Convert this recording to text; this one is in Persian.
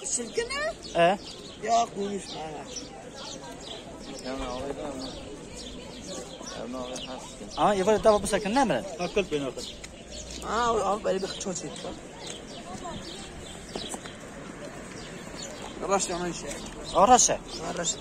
Silkini? Yok, konuşma. Ama يبغى ده بس كنا نعمل. أكل بيناتك. بلی بخشوا سیت. رشت آن شيء. رشه. رشت.